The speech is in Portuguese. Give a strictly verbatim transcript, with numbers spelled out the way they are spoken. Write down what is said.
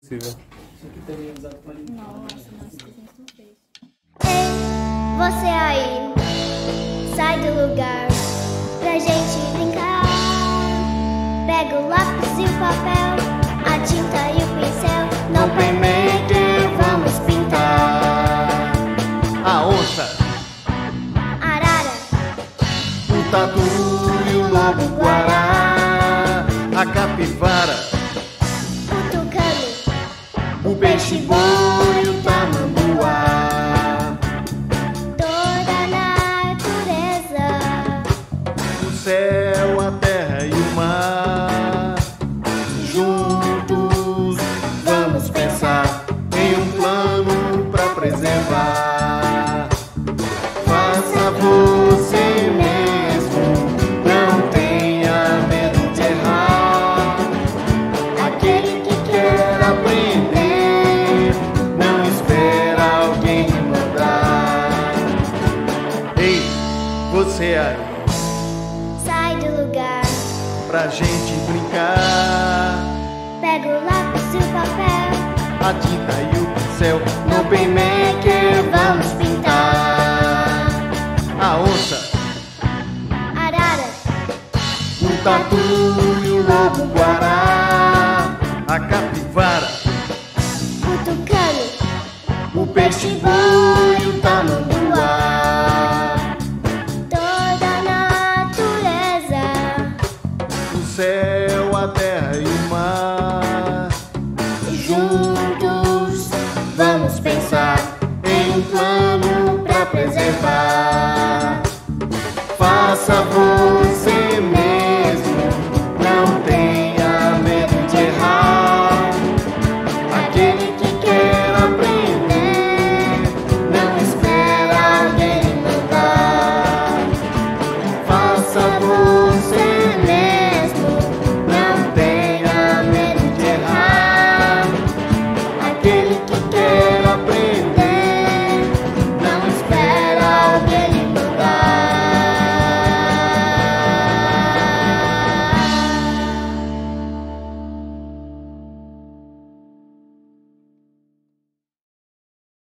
Possível. Isso aqui também é usado para limpar. Nossa, nossa, a gente não fez. Ei, você aí, sai do lugar pra gente brincar. Pega o lápis e o papel, a tinta e o pincel. No Playmaker vamos pintar A onça, arara, o tatu e o lobo-guará, a capivara, o tucano, o peixe-boi e o tamanduá. toda a natureza. O céu, a terra e o mar, juntos vamos pensar em um plano pra preservar. Faça você mesmo, não tenha medo de errar. Aquele que quer aprender, não espera alguém lhe mandar. Ei, você aí, Sai do lugar, pra gente brincar. pega o lápis e o papel, A tinta e o pincel, no Playmaker vamos pintar. A onça, arara, o tatu e o lobo-guará, a capivara, o tucano, o peixe-boi e o tamanduá. toda a natureza. O céu, a terra e o mar, juntos